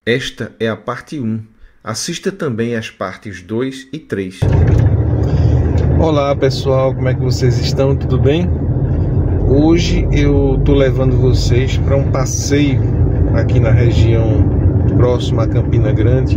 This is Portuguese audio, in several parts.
Esta é a parte 1. Assista também as partes 2 e 3. Olá pessoal, como é que vocês estão? Tudo bem? Hoje eu tô levando vocês para um passeio aqui na região próxima a Campina Grande,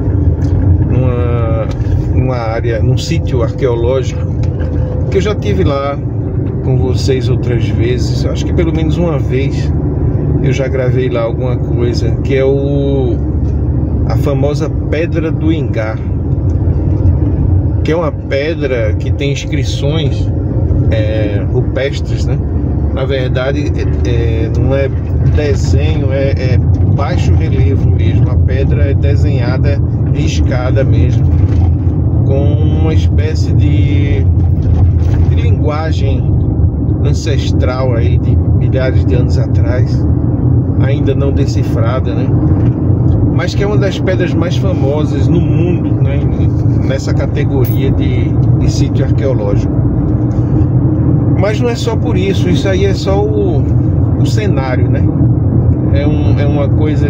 numa área, num sítio arqueológico que eu já tive lá com vocês outras vezes. Acho que pelo menos uma vez eu já gravei lá alguma coisa, que é a famosa Pedra do Ingá, que é uma pedra que tem inscrições rupestres, né? Na verdade, não é desenho, é baixo relevo mesmo. A pedra é desenhada, riscada mesmo, com uma espécie de linguagem ancestral aí de milhares de anos atrás, ainda não decifrada, né? Mas que é uma das pedras mais famosas no mundo, né? Nessa categoria de sítio arqueológico. Mas não é só por isso, isso aí é só o cenário, né? É uma coisa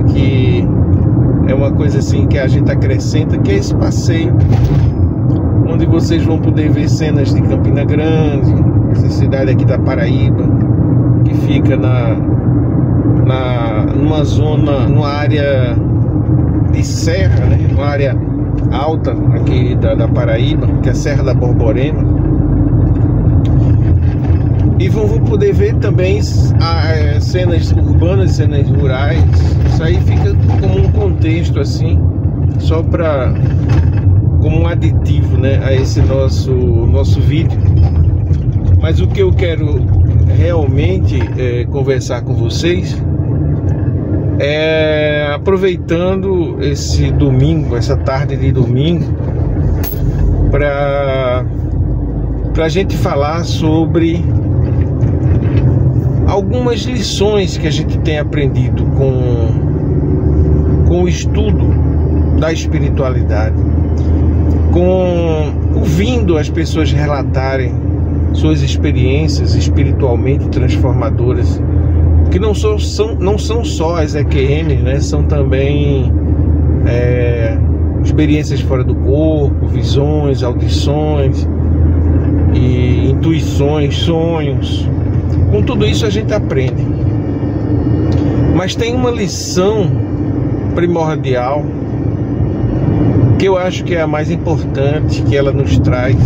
assim que a gente acrescenta, que é esse passeio, onde vocês vão poder ver cenas de Campina Grande, essa cidade aqui da Paraíba, que fica numa zona, numa área de serra, né? Uma área alta aqui da Paraíba, que é a Serra da Borborema. E vão poder ver também cenas urbanas e cenas rurais. Isso aí fica como um contexto assim, só como um aditivo, né, a esse nosso vídeo. Mas o que eu quero realmente conversar com vocês é, aproveitando esse domingo, essa tarde de domingo, para a gente falar sobre algumas lições que a gente tem aprendido com o estudo da espiritualidade, ouvindo as pessoas relatarem suas experiências espiritualmente transformadoras, que não são só as EQM, né? São também experiências fora do corpo, visões, audições, e intuições, sonhos. Com tudo isso a gente aprende. Mas tem uma lição primordial que eu acho que é a mais importante que ela nos traz,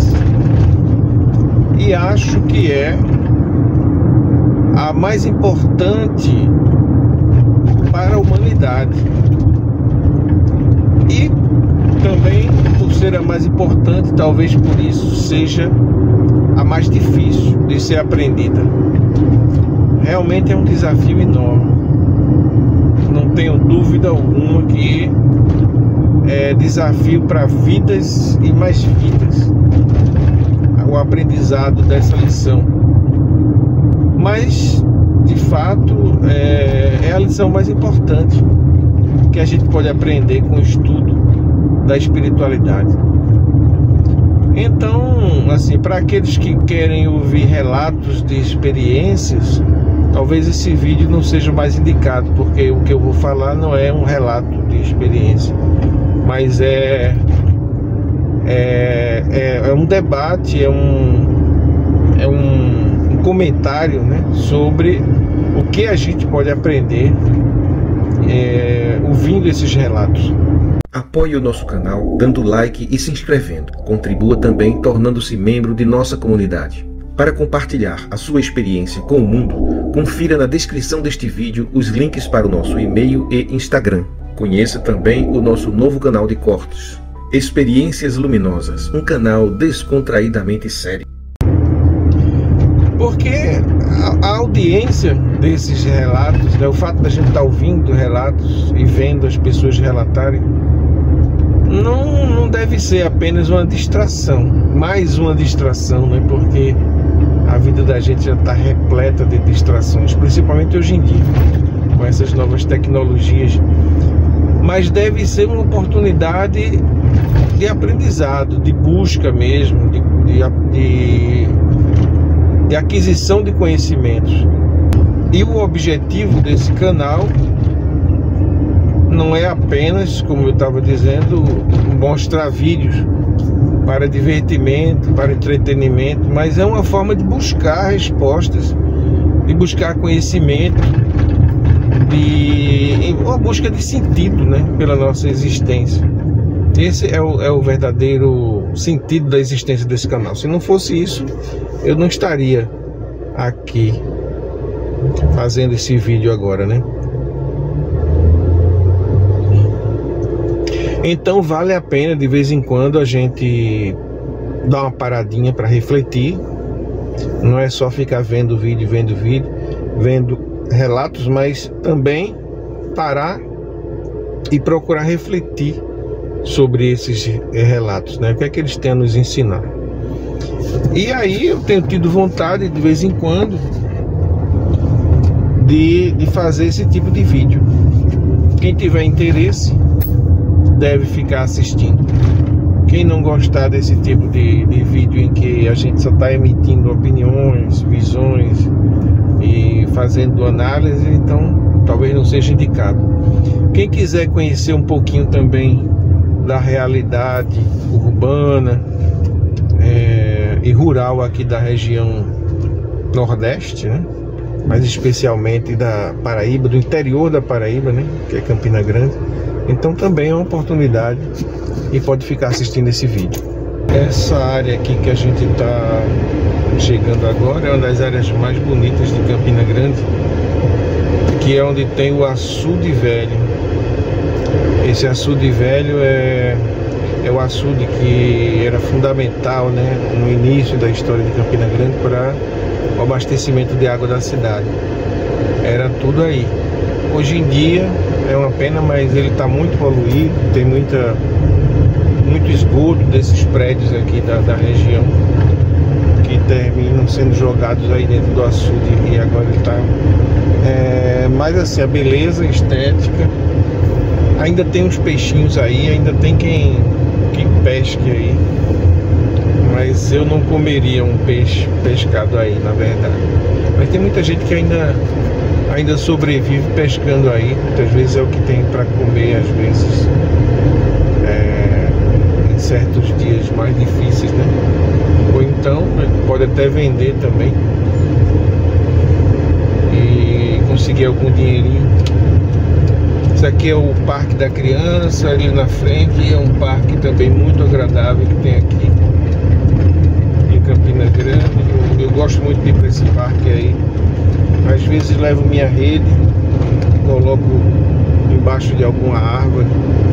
e acho que é a mais importante para a humanidade, e também, por ser a mais importante, talvez por isso seja a mais difícil de ser aprendida. Realmente é um desafio enorme. Não tenho dúvida alguma que é desafio para vidas e mais vidas o aprendizado dessa lição. Mas, de fato, é a lição mais importante que a gente pode aprender com o estudo da espiritualidade. Então, assim, para aqueles que querem ouvir relatos de experiências, talvez esse vídeo não seja mais indicado, porque o que eu vou falar não é um relato de experiência, mas é um debate, é um comentário, né, sobre o que a gente pode aprender ouvindo esses relatos. Apoie o nosso canal dando like e se inscrevendo. Contribua também tornando-se membro de nossa comunidade. Para compartilhar a sua experiência com o mundo, confira na descrição deste vídeo os links para o nosso e-mail e Instagram. Conheça também o nosso novo canal de cortes, Experiências Luminosas, um canal descontraidamente sério. Porque a audiência desses relatos, né, o fato da gente estar ouvindo relatos e vendo as pessoas relatarem, não deve ser apenas uma distração, mais uma distração, né? Porque a vida da gente já está repleta de distrações, principalmente hoje em dia, com essas novas tecnologias. Mas deve ser uma oportunidade de aprendizado, de busca mesmo, de aquisição de conhecimentos. E o objetivo desse canal não é apenas, como eu estava dizendo, mostrar vídeos para divertimento, para entretenimento, mas é uma forma de buscar respostas, de buscar conhecimento, uma busca de sentido, né, pela nossa existência. Esse é o verdadeiro sentido da existência desse canal. Se não fosse isso, eu não estaria aqui fazendo esse vídeo agora, né? Então vale a pena de vez em quando a gente dar uma paradinha para refletir. Não é só ficar vendo vídeo, vendo relatos, mas também parar e procurar refletir sobre esses relatos, né? O que é que eles têm a nos ensinar? E aí eu tenho tido vontade de vez em quando de fazer esse tipo de vídeo. Quem tiver interesse deve ficar assistindo. Quem não gostar desse tipo de vídeo em que a gente só está emitindo opiniões, visões e fazendo análise, então talvez não seja indicado. Quem quiser conhecer um pouquinho também da realidade urbana e rural aqui da região Nordeste, né? Mais especialmente da Paraíba, do interior da Paraíba, né? Que é Campina Grande. Então também é uma oportunidade e pode ficar assistindo esse vídeo. Essa área aqui que a gente está chegando agora é uma das áreas mais bonitas de Campina Grande, que é onde tem o açude velho. Esse açude velho é o açude que era fundamental, né, no início da história de Campina Grande para o abastecimento de água da cidade. Era tudo aí. Hoje em dia é uma pena, mas ele está muito poluído, tem muito esgoto desses prédios aqui da região que terminam sendo jogados aí dentro do açude, e agora ele está mas assim, a beleza estética, ainda tem uns peixinhos aí, ainda tem quem pesque aí, mas eu não comeria um peixe pescado aí, na verdade. Mas tem muita gente que ainda sobrevive pescando aí. Muitas vezes é o que tem para comer, às vezes em certos dias mais difíceis, né? Ou então pode até vender também e conseguir algum dinheirinho. Isso aqui é o Parque da Criança, ali na frente é um parque também muito agradável que tem aqui em Campina Grande. Eu gosto muito de ir para esse parque aí. Às vezes levo minha rede, coloco embaixo de alguma árvore.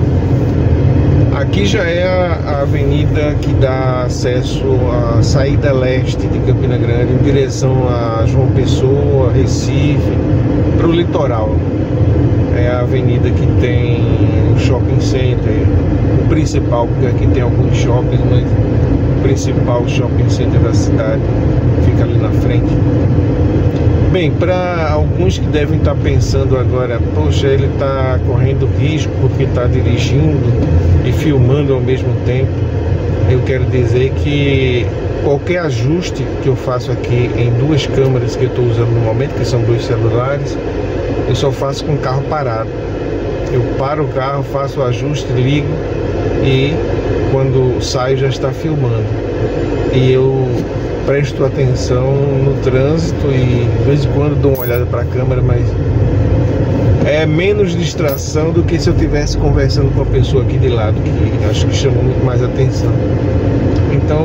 Aqui já é a avenida que dá acesso à saída leste de Campina Grande, em direção a João Pessoa, Recife, para o litoral. É a avenida que tem o shopping center, o principal, porque aqui tem alguns shoppings, mas o principal shopping center da cidade fica ali na frente. Bem, para alguns que devem estar pensando agora, poxa, ele está correndo risco porque está dirigindo e filmando ao mesmo tempo, eu quero dizer que qualquer ajuste que eu faço aqui em duas câmeras que eu estou usando no momento, que são dois celulares, eu só faço com o carro parado. Eu paro o carro, faço o ajuste, ligo e quando saio já está filmando. E eu presto atenção no trânsito e de vez em quando dou uma olhada para a câmera, mas é menos distração do que se eu estivesse conversando com a pessoa aqui de lado, que acho que chama muito mais atenção. Então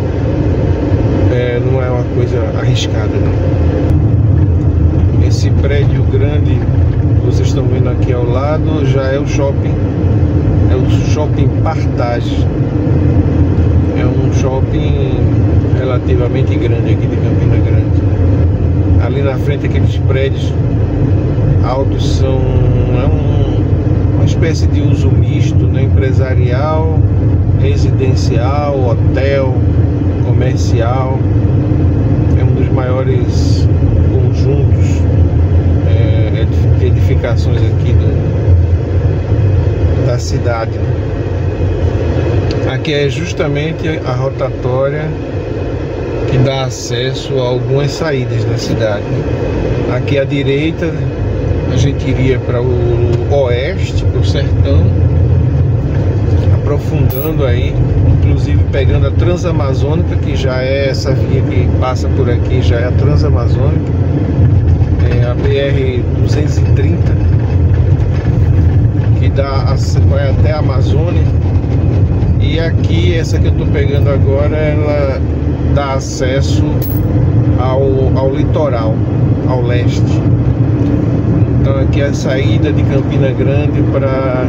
não é uma coisa arriscada, não. Esse prédio grande que vocês estão vendo aqui ao lado já é o shopping Partage. É um shopping relativamente grande aqui de Campina Grande. Ali na frente aqueles prédios altos uma espécie de uso misto, né? Empresarial, residencial, hotel, comercial. É um dos maiores conjuntos de edificações aqui da cidade. Aqui é justamente a rotatória que dá acesso a algumas saídas da cidade. Aqui à direita a gente iria para o oeste, para o sertão, aprofundando aí, inclusive pegando a Transamazônica, que já é essa via que passa por aqui, já é a Transamazônica, é a BR-230, que vai até a Amazônia. E aqui, essa que eu estou pegando agora, ela dá acesso ao litoral, ao leste. Então aqui é a saída de Campina Grande para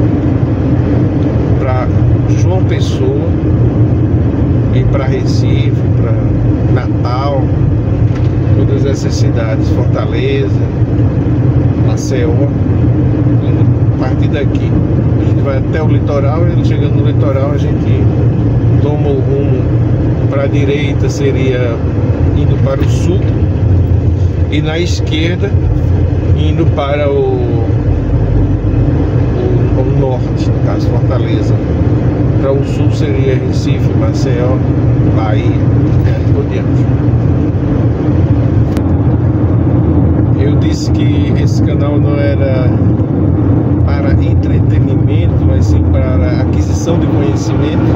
João Pessoa e para Recife, para Natal, todas essas cidades, Fortaleza, Maceió. A partir daqui a gente vai até o litoral, e chegando no litoral a gente toma o rumo para a direita, seria indo para o sul, e na esquerda indo para o norte, no caso Fortaleza. Para o sul seria Recife, Maceió, Bahia, e aí por diante. Eu disse que esse canal não era para entretenimento, mas sim para aquisição de conhecimento.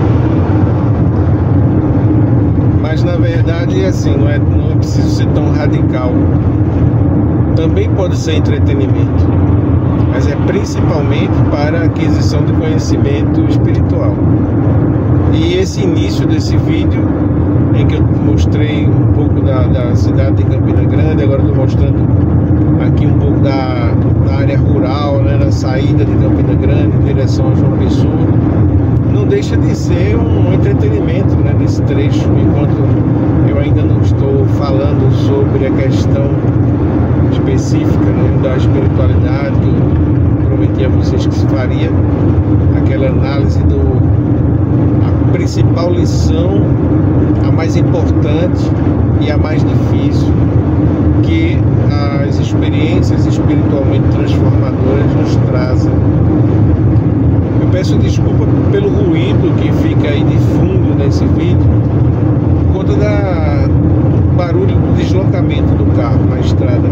Mas na verdade é assim, não é preciso ser tão radical. Também pode ser entretenimento, mas é principalmente para aquisição de conhecimento espiritual. E esse início desse vídeo, em que eu mostrei um pouco da cidade de Campina Grande, agora estou mostrando aqui um pouco da área rural, né, na saída de Campina Grande em direção a João Pessoa, não deixa de ser um entretenimento, né, nesse trecho, enquanto eu ainda não estou falando sobre a questão específica, né, da espiritualidade, que eu prometi a vocês que se faria aquela análise a principal lição, a mais importante e a mais difícil, que as experiências espiritualmente transformadoras nos trazem. Eu peço desculpa pelo ruído que fica aí de fundo nesse vídeo, por conta do barulho do deslocamento do carro na estrada.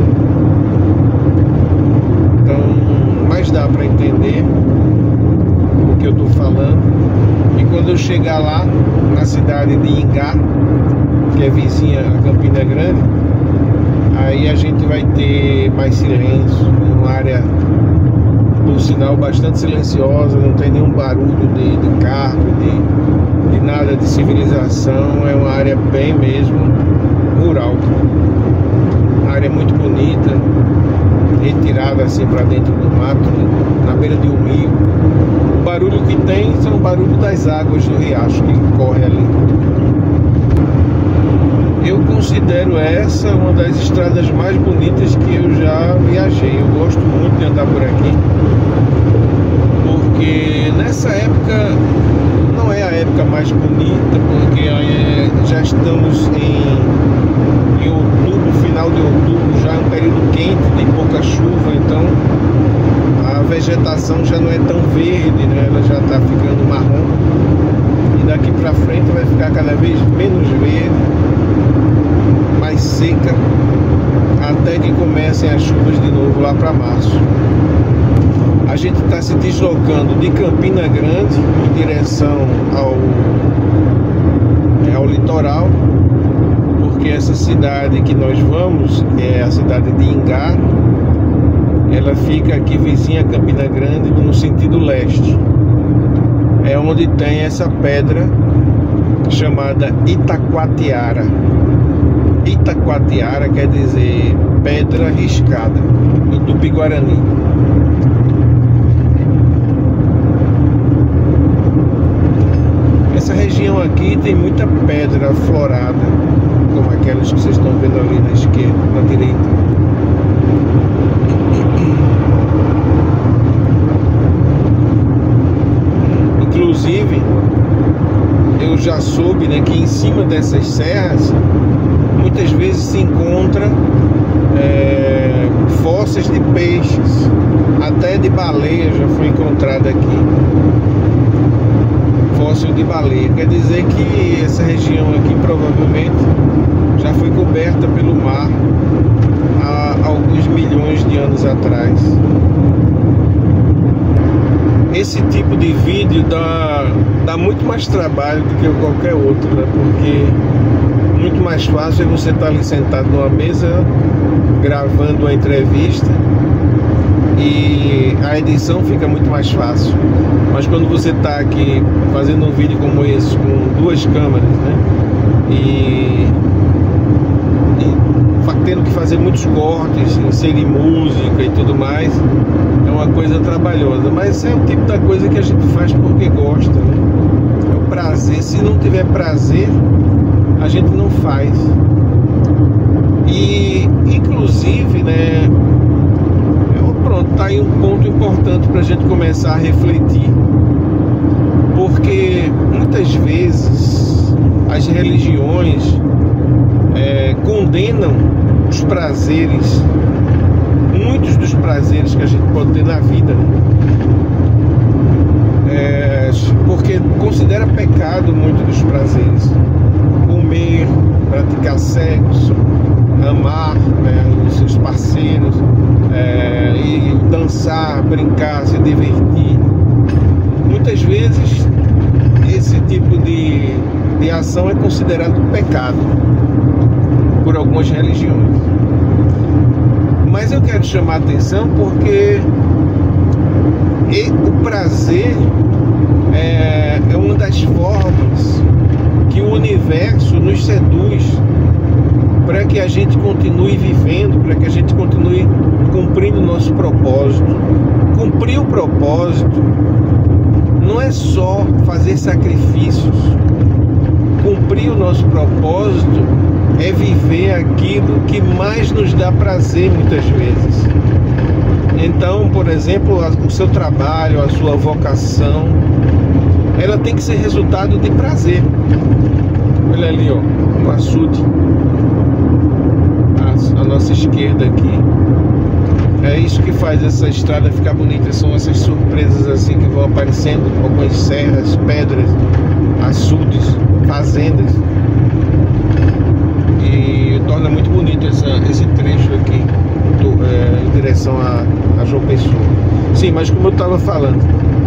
Então, mas dá para entender o que eu estou falando. E quando eu chegar lá na cidade de Ingá, que é vizinha a Campina Grande, aí a gente vai ter mais silêncio, uma área, por sinal, bastante silenciosa, não tem nenhum barulho de carro, de nada de civilização. É uma área bem mesmo rural, uma área muito bonita, retirada assim para dentro do mato, na beira de um rio. O barulho que tem são o barulho das águas do riacho que corre ali. Eu considero essa uma das estradas mais bonitas que eu já viajei. Eu gosto muito de andar por aqui, porque nessa época não é a época mais bonita, porque já estamos em outubro, final de outubro, já é um período quente, tem pouca chuva, então a vegetação já não é tão verde, né? Ela já está ficando marrom, e daqui para frente vai ficar cada vez menos verde, mais seca, até que comecem as chuvas de novo lá para março. A gente está se deslocando de Campina Grande em direção ao litoral, porque essa cidade que nós vamos, que é a cidade de Ingá, ela fica aqui vizinha a Campina Grande no sentido leste. É onde tem essa pedra chamada Itacoatiara. Itacoatiara quer dizer pedra riscada, em Tupi-Guarani. Essa região aqui tem muita pedra florada, como aquelas que vocês estão vendo ali na esquerda, na direita. Inclusive, eu já soube, né, que em cima dessas serras muitas vezes se encontra fósseis de peixes, até de baleia já foi encontrada aqui. Fóssil de baleia, quer dizer que essa região aqui provavelmente já foi coberta pelo mar há há alguns milhões de anos atrás. Esse tipo de vídeo dá muito mais trabalho do que qualquer outro, né? Porque muito mais fácil é você estar ali sentado numa mesa gravando uma entrevista e a edição fica muito mais fácil. Mas quando você está aqui fazendo um vídeo como esse com duas câmeras, né? E tendo que fazer muitos cortes, inserir música e tudo mais, é uma coisa trabalhosa, mas é o tipo da coisa que a gente faz porque gosta, né? É o prazer. Se não tiver prazer, a gente não faz. E inclusive, né, pronto, tá aí um ponto importante para a gente começar a refletir, porque muitas vezes as religiões condenam os prazeres, muitos dos prazeres que a gente pode ter na vida, porque considera pecado muito dos prazeres: comer, praticar sexo, amar, né, os seus parceiros, e dançar, brincar, se divertir. Muitas vezes esse tipo de ação é considerado pecado por algumas religiões. Mas eu quero chamar a atenção porque o prazer é uma das formas que o universo nos seduz para que a gente continue vivendo, para que a gente continue cumprindo o nosso propósito. Cumprir o propósito não é só fazer sacrifícios. Cumprir o nosso propósito é viver aquilo que mais nos dá prazer muitas vezes. Então, por exemplo, o seu trabalho, a sua vocação, ela tem que ser resultado de prazer. Olha ali, ó, um açude à nossa esquerda aqui. É isso que faz essa estrada ficar bonita. São essas surpresas assim que vão aparecendo, algumas serras, pedras, açudes, fazendas, e torna muito bonito esse trecho aqui em direção a João Pessoa. Sim, mas como eu estava falando,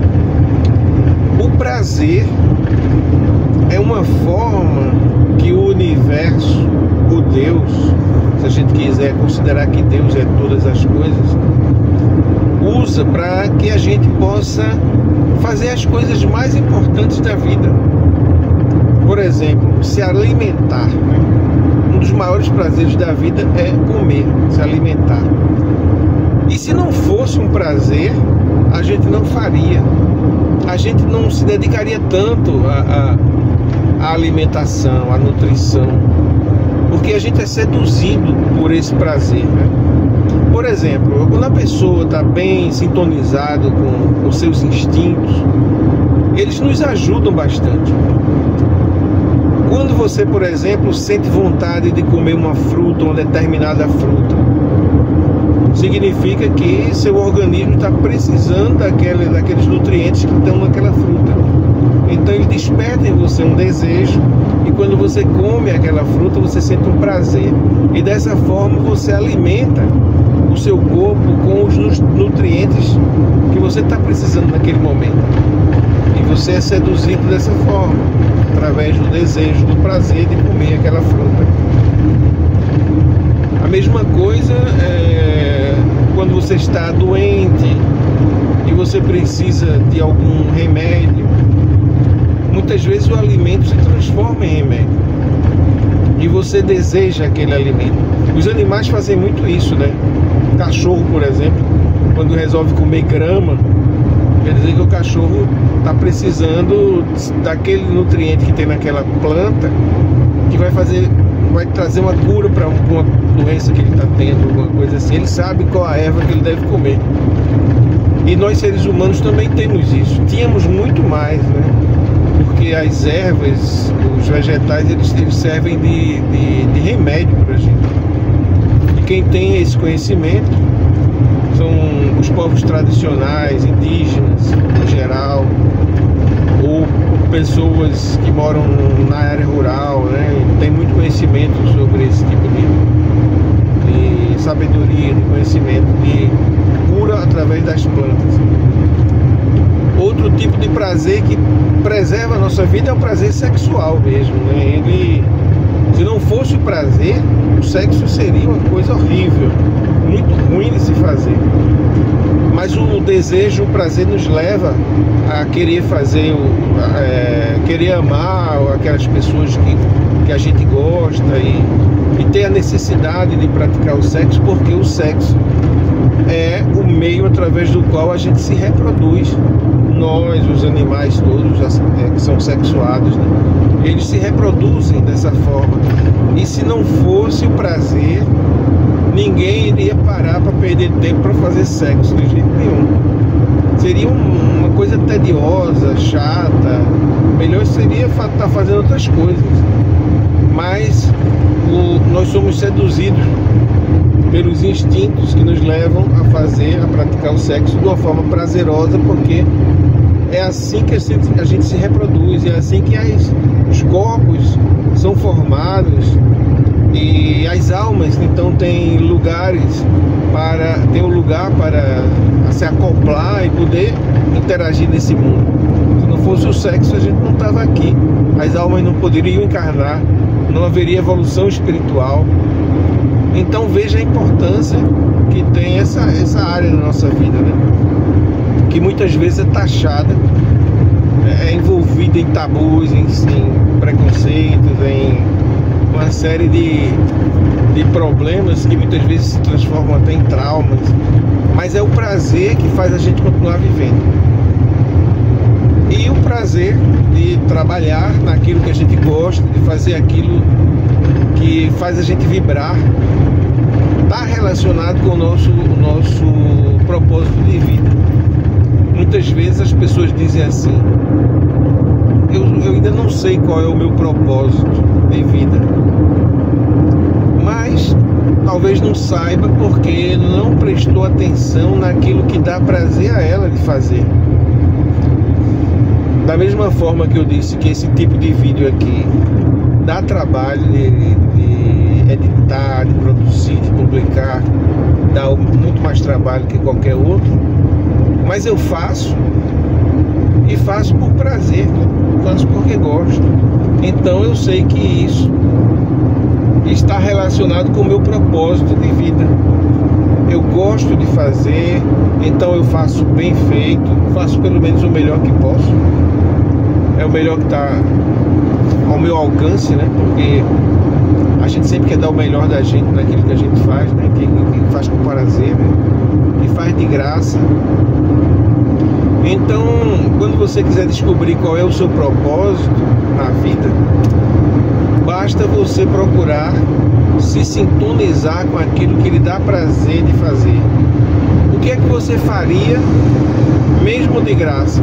o prazer é uma forma que o universo, o Deus, se a gente quiser considerar que Deus é todas as coisas, usa para que a gente possa fazer as coisas mais importantes da vida. Por exemplo, se alimentar, né? Um dos maiores prazeres da vida é comer, se alimentar. E se não fosse um prazer, a gente não faria. A gente não se dedicaria tanto à alimentação, à nutrição, porque a gente é seduzido por esse prazer, né? Por exemplo, quando a pessoa está bem sintonizado com os seus instintos, eles nos ajudam bastante. Quando você, por exemplo, sente vontade de comer uma fruta, uma determinada fruta, significa que seu organismo está precisando daqueles nutrientes que estão naquela fruta. Então ele desperta em você um desejo, e quando você come aquela fruta, você sente um prazer. E dessa forma você alimenta o seu corpo com os nutrientes que você está precisando naquele momento. E você é seduzido dessa forma, através do desejo, do prazer de comer aquela fruta. A mesma coisa quando você está doente e você precisa de algum remédio. Muitas vezes o alimento se transforma em remédio e você deseja aquele alimento. Os animais fazem muito isso, né? O cachorro, por exemplo, quando resolve comer grama, quer dizer que o cachorro está precisando daquele nutriente que tem naquela planta, que vai trazer uma cura para alguma doença que ele está tendo, alguma coisa assim. Ele sabe qual a erva que ele deve comer. E nós, seres humanos, também temos isso. Tínhamos muito mais, né? Porque as ervas, os vegetais, eles servem de remédio para a gente. E quem tem esse conhecimento são os povos tradicionais, indígenas em geral, ou pessoas que moram na área rural, né? Tem muito conhecimento sobre esse tipo de sabedoria, de conhecimento, de cura através das plantas. Outro tipo de prazer que preserva a nossa vida é o prazer sexual mesmo, né? Se não fosse o prazer, o sexo seria uma coisa horrível, muito ruim de se fazer. Mas o desejo, o prazer nos leva a querer fazer, querer amar aquelas pessoas que a gente gosta e ter a necessidade de praticar o sexo, porque o sexo é o meio através do qual a gente se reproduz. Nós, os animais todos que são sexuados, né? Eles se reproduzem dessa forma. E se não fosse o prazer, ninguém iria parar para perder tempo para fazer sexo de jeito nenhum. Seria uma coisa tediosa, chata. Melhor seria estar fazendo outras coisas. Mas nós somos seduzidos pelos instintos que nos levam a praticar o sexo de uma forma prazerosa, porque é assim que a gente se reproduz, é assim que os corpos são formados e as almas então têm um lugar para se acoplar e poder interagir nesse mundo. Se não fosse o sexo, a gente não estava aqui, as almas não poderiam encarnar, não haveria evolução espiritual. Então veja a importância que tem essa área na nossa vida, né? Que muitas vezes é taxada, é envolvida em tabus, em preconceitos, em uma série de problemas que muitas vezes se transformam até em traumas. Mas é o prazer que faz a gente continuar vivendo. E o prazer de trabalhar naquilo que a gente gosta, de fazer aquilo que faz a gente vibrar, está relacionado com o nosso propósito de vida. Muitas vezes as pessoas dizem assim: eu ainda não sei qual é o meu propósito de vida. Mas talvez não saiba porque não prestou atenção naquilo que dá prazer a ela de fazer. Da mesma forma que eu disse que esse tipo de vídeo aqui dá trabalho de editar, de produzir, de publicar, dá muito mais trabalho que qualquer outro, mas eu faço e faço por prazer, faço porque gosto. Então eu sei que isso está relacionado com o meu propósito de vida. Eu gosto de fazer, então eu faço bem feito, faço pelo menos o melhor que posso. É o melhor que está ao meu alcance, né? Porque a gente sempre quer dar o melhor da gente naquilo que a gente faz, né? Que faz com prazer, né? Que faz de graça. Então, quando você quiser descobrir qual é o seu propósito na vida, basta você procurar se sintonizar com aquilo que lhe dá prazer de fazer. O que é que você faria mesmo de graça?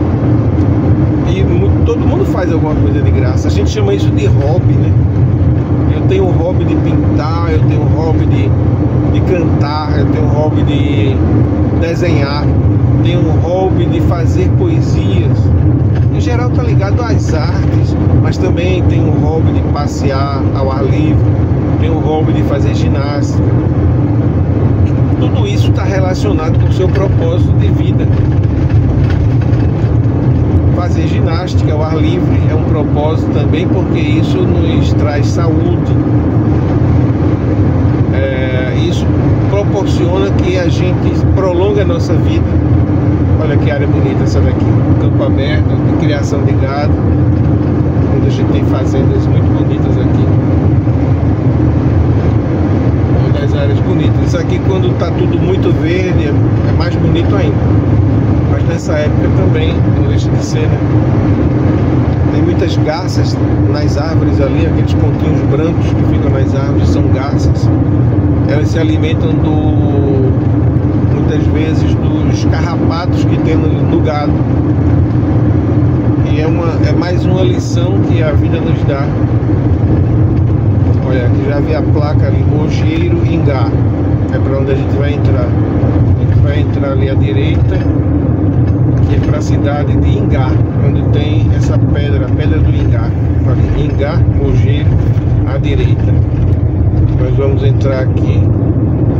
E todo mundo faz alguma coisa de graça. A gente chama isso de hobby, né? Eu tenho um hobby de pintar, eu tenho um hobby de cantar, eu tenho um hobby de desenhar, tenho um hobby de fazer poesias. Em geral está ligado às artes, mas também tem um hobby de passear ao ar livre, tem um hobby de fazer ginástica. Tudo isso está relacionado com o seu propósito de vida. Fazer ginástica ao ar livre é um propósito também, porque isso nos traz saúde. Isso proporciona que a gente prolongue a nossa vida. Olha que área bonita essa daqui, campo aberto, de criação de gado, onde a gente tem fazendas muito bonitas aqui. Uma das áreas bonitas. Isso aqui, quando está tudo muito verde, é mais bonito ainda. Mas nessa época também não deixa de ser, né? Tem muitas garças nas árvores ali, aqueles pontinhos brancos que ficam nas árvores são garças. Elas se alimentam muitas vezes dos carrapatos que tem no gado. E é mais uma lição que a vida nos dá. Olha, aqui já vi a placa ali, Mogeiro Ingá. É para onde a gente vai entrar. A gente vai entrar ali à direita, que é para a cidade de Ingá, onde tem essa pedra, a pedra do Ingá. Ali, Ingá, Mogeiro, à direita. Nós vamos entrar aqui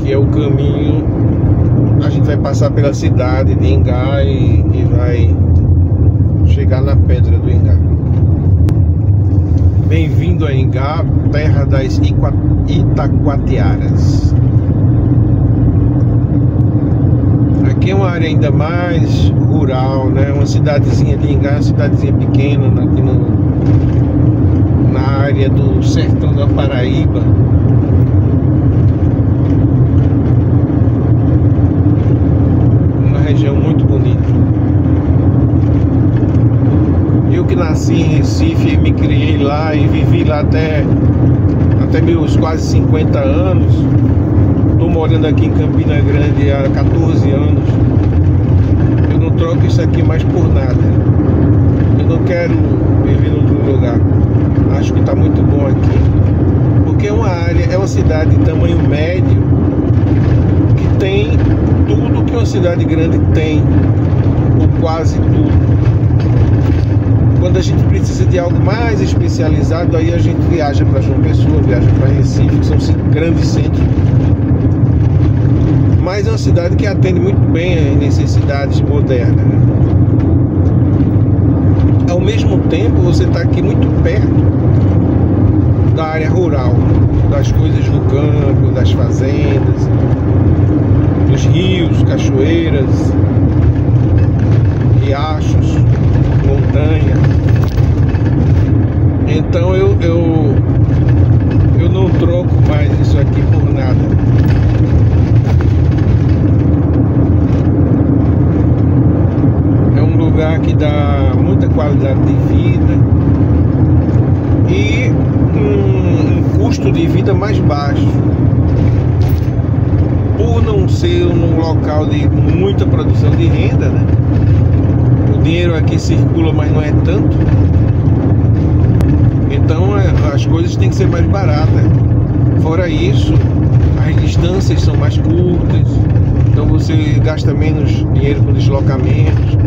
que é o caminho. A gente vai passar pela cidade de Ingá e vai chegar na Pedra do Ingá. Bem-vindo a Ingá, terra das Itacoatiaras. Aqui é uma área ainda mais rural, né? Uma cidadezinha de Ingá, uma cidadezinha pequena, aqui na área do sertão da Paraíba. Uma região muito bonita. Eu que nasci em Recife, me criei lá e vivi lá até meus quase 50 anos. Estou morando aqui em Campina Grande há 14 anos. Eu não troco isso aqui mais por nada. Eu não quero viver em outro lugar. Acho que está muito bom aqui. Porque é uma cidade de tamanho médio que tem tudo que uma cidade grande tem, ou quase tudo. Quando a gente precisa de algo mais especializado, aí a gente viaja para João Pessoa, viaja para Recife, que são grandes centros. Mas é uma cidade que atende muito bem às necessidades modernas, né? Ao mesmo tempo, você está aqui muito perto da área rural, das coisas do campo, das fazendas, dos rios, cachoeiras, riachos, montanha. Então eu não troco mais isso aqui por nada. É um lugar que dá muita qualidade de vida e um custo de vida mais baixo. Por não ser um local de muita produção de renda, né? O dinheiro aqui circula, mas não é tanto. Então as coisas têm que ser mais baratas. Fora isso, as distâncias são mais curtas, então você gasta menos dinheiro com deslocamentos.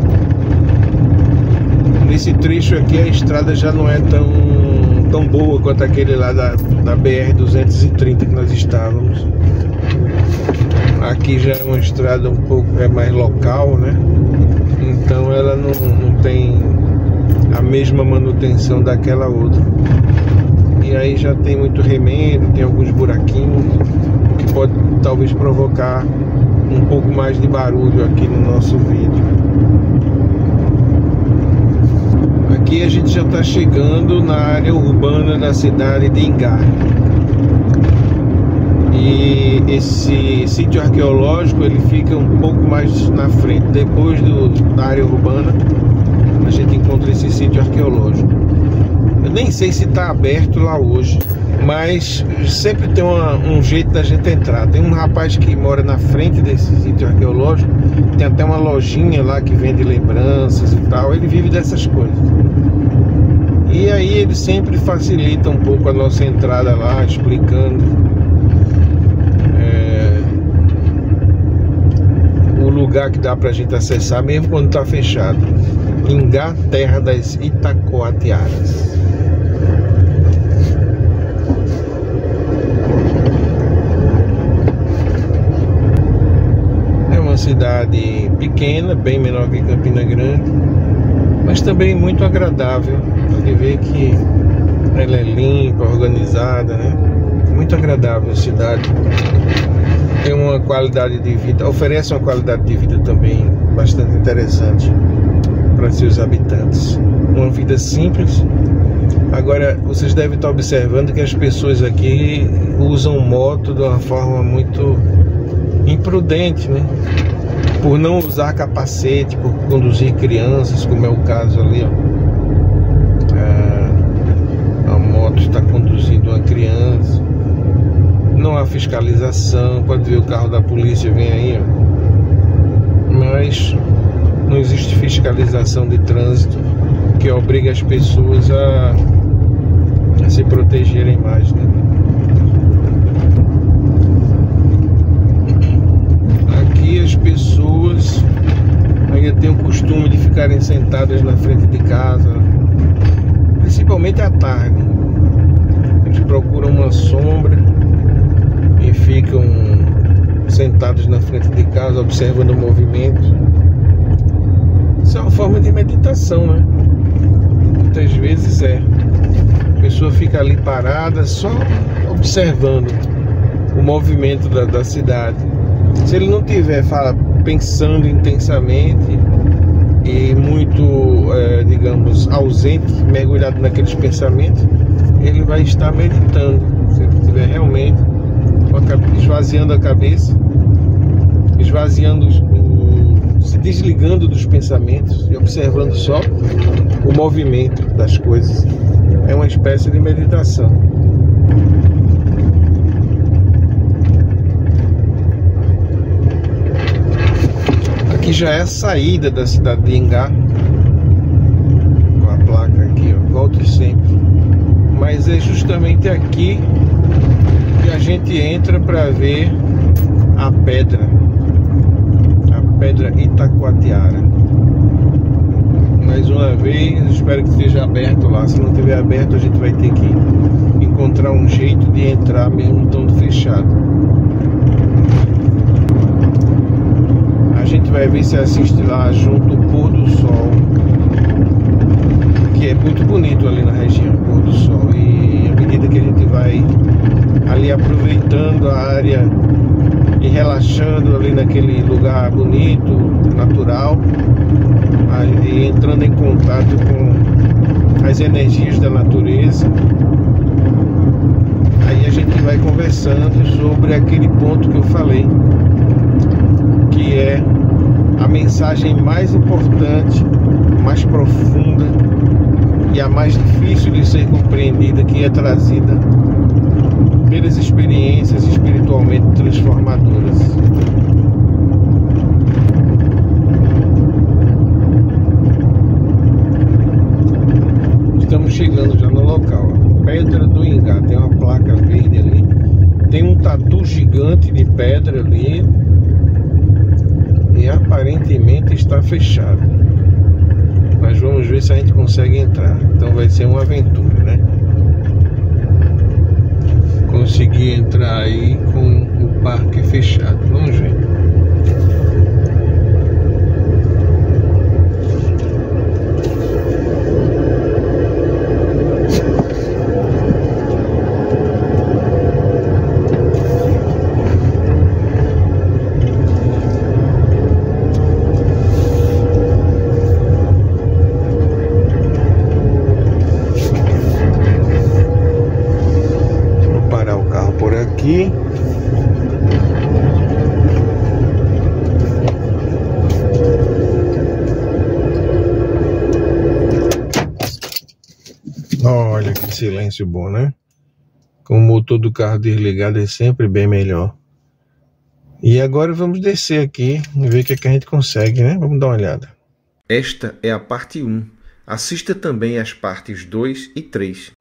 Nesse trecho aqui a estrada já não é tão boa quanto aquele lá da BR-230 que nós estávamos. Aqui já é uma estrada um pouco mais local, né? Então ela não tem a mesma manutenção daquela outra. E aí já tem muito remendo, tem alguns buraquinhos, o que pode talvez provocar um pouco mais de barulho aqui no nosso vídeo. Aqui a gente já está chegando na área urbana da cidade de Ingá. E esse sítio arqueológico ele fica um pouco mais na frente. Depois da área urbana a gente encontra esse sítio arqueológico. Eu nem sei se está aberto lá hoje, mas sempre tem um jeito da gente entrar. Tem um rapaz que mora na frente desse sítio arqueológico, tem até uma lojinha lá que vende lembranças e tal. Ele vive dessas coisas. E aí ele sempre facilita um pouco a nossa entrada lá, explicando o lugar que dá pra gente acessar, mesmo quando tá fechado. Ingá, terra das Itacoatiaras. É uma cidade pequena, bem menor que Campina Grande, mas também muito agradável. Você vê que ela é limpa, organizada, né? Muito agradável a cidade. Tem uma qualidade de vida, oferece uma qualidade de vida também bastante interessante para seus habitantes. Uma vida simples. Agora, vocês devem estar observando que as pessoas aqui usam moto de uma forma muito imprudente, né? Por não usar capacete, por conduzir crianças, como é o caso ali, ó. A moto está conduzindo uma criança. Não há fiscalização. Pode ver o carro da polícia, vem aí, ó. Mas não existe fiscalização de trânsito que obriga as pessoas a se protegerem mais, né? Aqui as pessoas ainda têm o costume de ficarem sentadas na frente de casa, principalmente à tarde. Eles procuram uma sombra e ficam sentados na frente de casa, observando o movimento. Isso é uma forma de meditação, né? Muitas vezes a pessoa fica ali parada, só observando o movimento da cidade. Se ele não tiver pensando intensamente e muito, digamos, ausente, mergulhado naqueles pensamentos, ele vai estar meditando. Se ele estiver realmente esvaziando a cabeça, se desligando dos pensamentos e observando só o movimento das coisas, é uma espécie de meditação. Aqui já é a saída da cidade de Ingá, com a placa aqui, ó, volte sempre. Mas é justamente aqui que a gente entra para ver a pedra Itacoatiara. Mais uma vez, espero que esteja aberto lá. Se não estiver aberto, a gente vai ter que encontrar um jeito de entrar mesmo estando fechado. A gente vai ver se assiste lá junto o pôr do sol, que é muito bonito ali na região, o pôr do sol. E à medida que a gente vai ali aproveitando a área e relaxando ali naquele lugar bonito, natural, e entrando em contato com as energias da natureza, aí a gente vai conversando sobre aquele ponto que eu falei, que é a mensagem mais importante, mais profunda e a mais difícil de ser compreendida, que é trazida pelas experiências espiritualmente transformadoras. Estamos chegando já no local, Pedra do Ingá. Tem uma placa verde ali, tem um tatu gigante de pedra ali e aparentemente está fechado. Mas vamos ver se a gente consegue entrar. Então vai ser uma aventura, né? Conseguir entrar aí com o parque fechado. Vamos ver. Aqui. Olha que silêncio bom, né? Com o motor do carro desligado é sempre bem melhor. E agora vamos descer aqui e ver o que é que a gente consegue, né? Vamos dar uma olhada. Esta é a parte 1. Assista também às partes 2 e 3.